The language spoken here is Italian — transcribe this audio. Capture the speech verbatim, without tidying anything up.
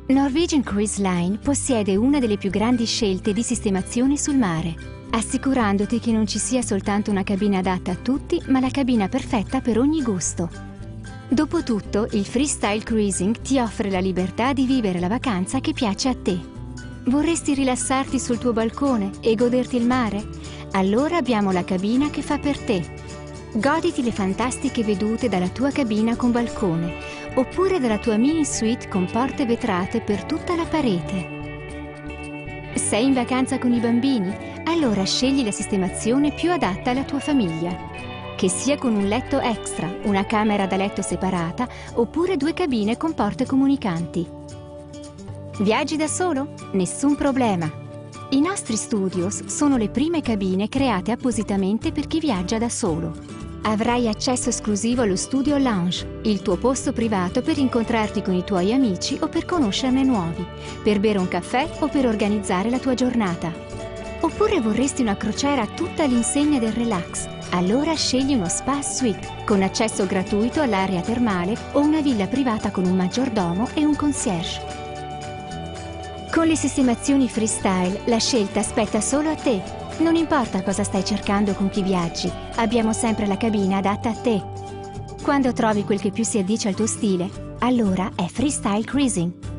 Norwegian Cruise Line possiede una delle più grandi scelte di sistemazione sul mare, assicurandoti che non ci sia soltanto una cabina adatta a tutti, ma la cabina perfetta per ogni gusto. Dopotutto, il freestyle cruising ti offre la libertà di vivere la vacanza che piace a te. Vorresti rilassarti sul tuo balcone e goderti il mare? Allora abbiamo la cabina che fa per te. Goditi le fantastiche vedute dalla tua cabina con balcone, oppure dalla tua mini suite con porte vetrate per tutta la parete. Sei in vacanza con i bambini? Allora scegli la sistemazione più adatta alla tua famiglia. Che sia con un letto extra, una camera da letto separata, oppure due cabine con porte comunicanti. Viaggi da solo? Nessun problema! I nostri studios sono le prime cabine create appositamente per chi viaggia da solo. Avrai accesso esclusivo allo studio lounge, il tuo posto privato per incontrarti con i tuoi amici o per conoscerne nuovi, per bere un caffè o per organizzare la tua giornata. Oppure vorresti una crociera tutta all'insegna del relax? Allora scegli uno spa suite con accesso gratuito all'area termale o una villa privata con un maggiordomo e un concierge. Con le sistemazioni freestyle la scelta spetta solo a te. Non importa cosa stai cercando con chi viaggi, abbiamo sempre la cabina adatta a te. Quando trovi quel che più si addice al tuo stile, allora è freestyle cruising.